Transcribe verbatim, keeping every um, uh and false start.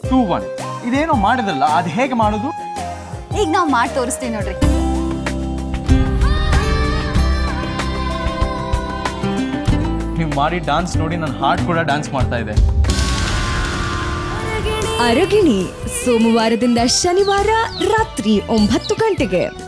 Two one ಇದೇನೋ ಮಾಡಿದ್ರಲ್ಲ ಅದು ಹೇಗೆ ಮಾಡೋದು? ಈಗ ನಾವು ಮಾಡಿ ತೋರಿಸ್ತೀವಿ ನೋಡ್ರಿ. ನೀವು ಮಾಡಿ ಡಾನ್ಸ್ ನೋಡಿ ನನ್ನ ಹಾರ್ಟ್ ಕೂಡ ಡ್ಯಾನ್ಸ್ ಮಾಡ್ತಾ ಇದೆ. ಅರಗಿಣಿ ಸೋಮವಾರದಿಂದ ಶನಿವಾರ ರಾತ್ರಿ ಒಂಬತ್ತು ಗಂಟೆಗೆ.